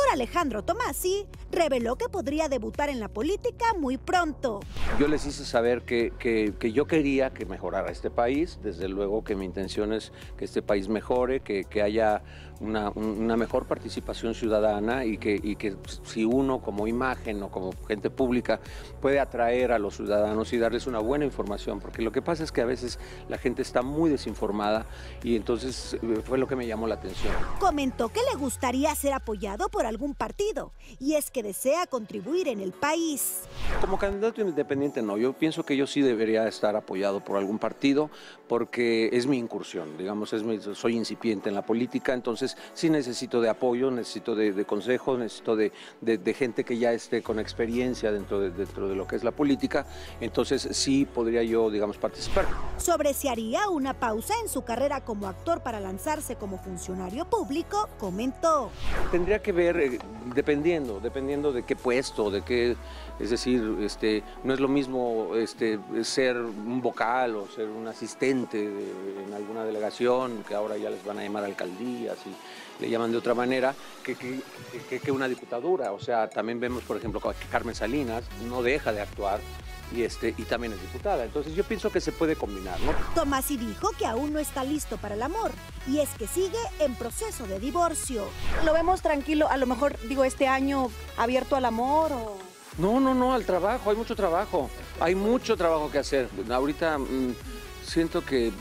Alejandro Tommasi reveló que podría debutar en la política muy pronto. Yo les hice saber que yo quería que mejorara este país, desde luego que mi intención es que este país mejore, que haya una mejor participación ciudadana y que si uno como imagen o como gente pública puede atraer a los ciudadanos y darles una buena información, porque lo que pasa es que a veces la gente está muy desinformada y entonces fue lo que me llamó la atención. Comentó que le gustaría ser apoyado por algún partido y es que desea contribuir en el país. Como candidato independiente no, yo pienso que yo sí debería estar apoyado por algún partido porque es mi incursión, digamos, soy incipiente en la política, entonces sí necesito de apoyo, necesito de consejos, necesito de gente que ya esté con experiencia dentro de lo que es la política, entonces sí podría yo, digamos, participar. Sobre si haría una pausa en su carrera como actor para lanzarse como funcionario público, comentó. Tendría que ver, dependiendo de qué puesto, de qué, es decir, no es lo mismo ser un vocal o ser un asistente en alguna delegación, que ahora ya les van a llamar alcaldías y le llaman de otra manera, que una diputadura. O sea, también vemos, por ejemplo, que Carmen Salinas no deja de actuar y también es diputada. Entonces yo pienso que se puede combinar, ¿no? Tommasi dijo que aún no está listo para el amor y es que sigue en proceso de divorcio. ¿Lo vemos tranquilo, a lo mejor, digo, este año abierto al amor o...? No, al trabajo, hay mucho trabajo que hacer. Ahorita siento que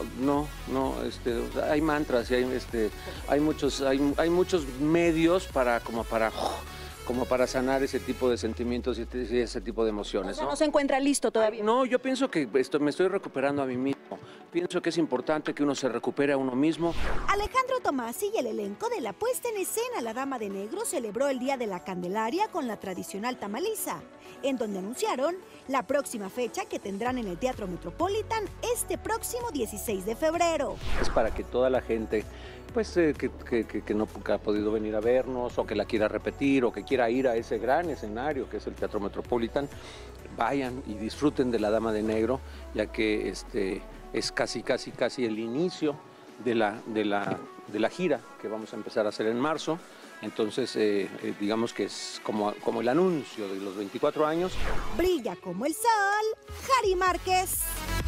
hay mantras y hay muchos medios como para sanar ese tipo de sentimientos y ese tipo de emociones. O sea, ¿no se encuentra listo todavía? No, yo pienso que me estoy recuperando a mí mismo. Pienso que es importante que uno se recupere a uno mismo. Alejandro Tommasi y el elenco de la puesta en escena La Dama de Negro celebró el Día de la Candelaria con la tradicional tamaliza, en donde anunciaron la próxima fecha que tendrán en el Teatro Metropolitan este próximo 16 de febrero. Es para que toda la gente pues que no ha podido venir a vernos o que la quiera repetir o que quiera ir a ese gran escenario que es el Teatro Metropolitan, vayan y disfruten de La Dama de Negro, ya que es casi el inicio de la gira que vamos a empezar a hacer en marzo. Entonces, digamos que es como el anuncio de los 24 años. Brilla como el sol, Jari Márquez.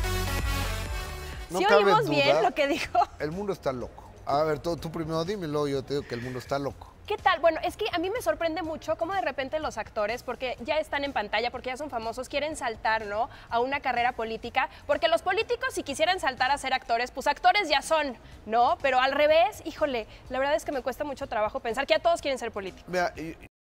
No ¿Sí cabe oímos duda, bien lo que dijo? El mundo está loco. A ver, tú primero dímelo, yo te digo que el mundo está loco. ¿Qué tal? Bueno, es que a mí me sorprende mucho cómo de repente los actores, porque ya están en pantalla, porque ya son famosos, quieren saltar, ¿no?, a una carrera política, porque los políticos si quisieran saltar a ser actores, pues actores ya son, ¿no? Pero al revés, híjole, la verdad es que me cuesta mucho trabajo pensar que ya todos quieren ser políticos. Mira,